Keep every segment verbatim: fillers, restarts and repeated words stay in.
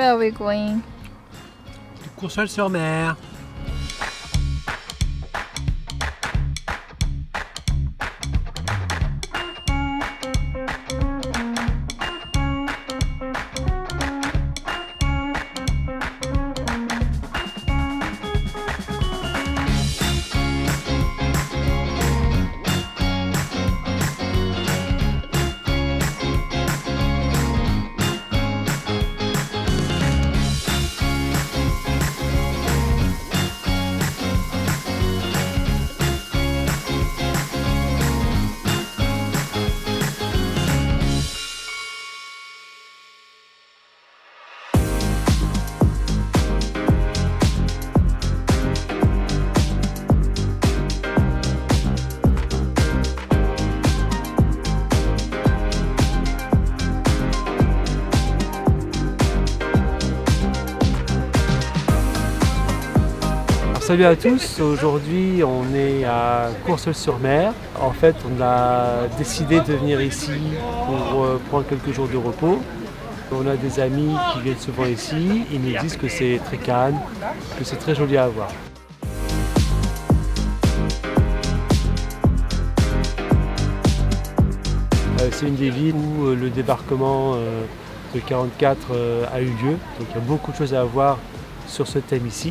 Where are we going? Courseulles-sur-Mer. Salut à tous, aujourd'hui on est à Courseulles-sur-Mer. En fait on a décidé de venir ici pour euh, prendre quelques jours de repos. On a des amis qui viennent souvent ici, ils nous disent que c'est très calme, que c'est très joli à voir. Euh, c'est une des villes où euh, le débarquement euh, de quarante-quatre euh, a eu lieu, donc il y a beaucoup de choses à voir sur ce thème ici.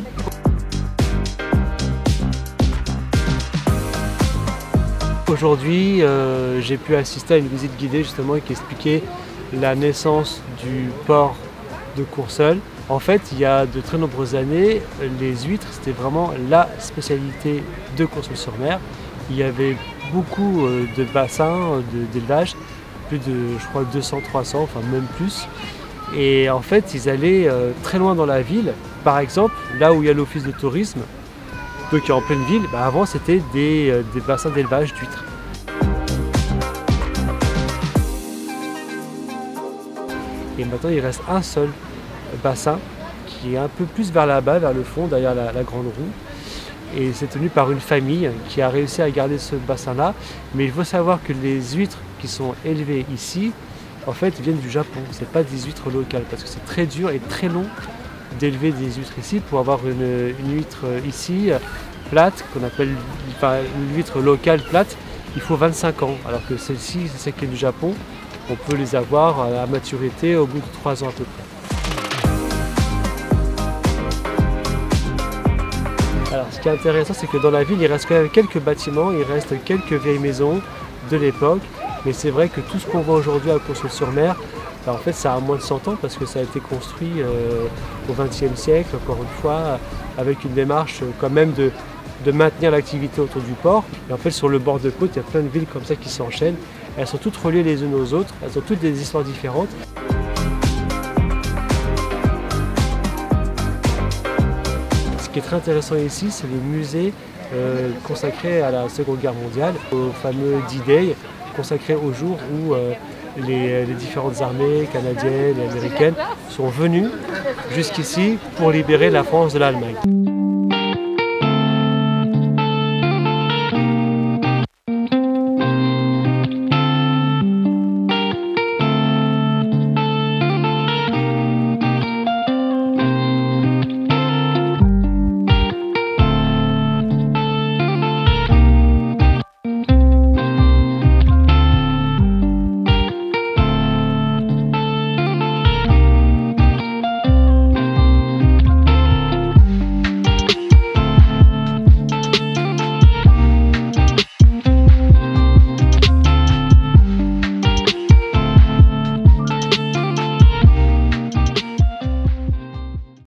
Aujourd'hui, euh, j'ai pu assister à une visite guidée justement qui expliquait la naissance du port de Courseulles. En fait, il y a de très nombreuses années, les huîtres, c'était vraiment la spécialité de Courseulles-sur-Mer. Il y avait beaucoup de bassins d'élevage, plus de, je crois, deux cents, trois cents, enfin même plus. Et en fait, ils allaient très loin dans la ville. Par exemple, là où il y a l'office de tourisme, donc qui est en pleine ville, bah avant c'était des, euh, des bassins d'élevage d'huîtres. Et maintenant il reste un seul bassin qui est un peu plus vers là-bas, vers le fond, derrière la, la grande roue. Et c'est tenu par une famille qui a réussi à garder ce bassin-là. Mais il faut savoir que les huîtres qui sont élevées ici, en fait, viennent du Japon. Ce n'est pas des huîtres locales parce que c'est très dur et très long d'élever des huîtres ici. Pour avoir une, une huître ici plate, qu'on appelle enfin, une huître locale plate, il faut vingt-cinq ans, alors que celle-ci, c'est celle qui est du Japon, on peut les avoir à maturité au bout de trois ans à peu près. Alors ce qui est intéressant, c'est que dans la ville, il reste quand même quelques bâtiments, il reste quelques vieilles maisons de l'époque, mais c'est vrai que tout ce qu'on voit aujourd'hui à Courseulles-sur-Mer, en fait, ça a moins de cent ans parce que ça a été construit euh, au vingtième siècle, encore une fois, avec une démarche euh, quand même de, de maintenir l'activité autour du port. Et en fait, sur le bord de côte, il y a plein de villes comme ça qui s'enchaînent. Elles sont toutes reliées les unes aux autres, elles ont toutes des histoires différentes. Ce qui est très intéressant ici, c'est les musées euh, consacrés à la Seconde Guerre mondiale, au fameux D-Day, consacré au jour où euh, Les, les différentes armées canadiennes et américaines sont venues jusqu'ici pour libérer la France de l'Allemagne.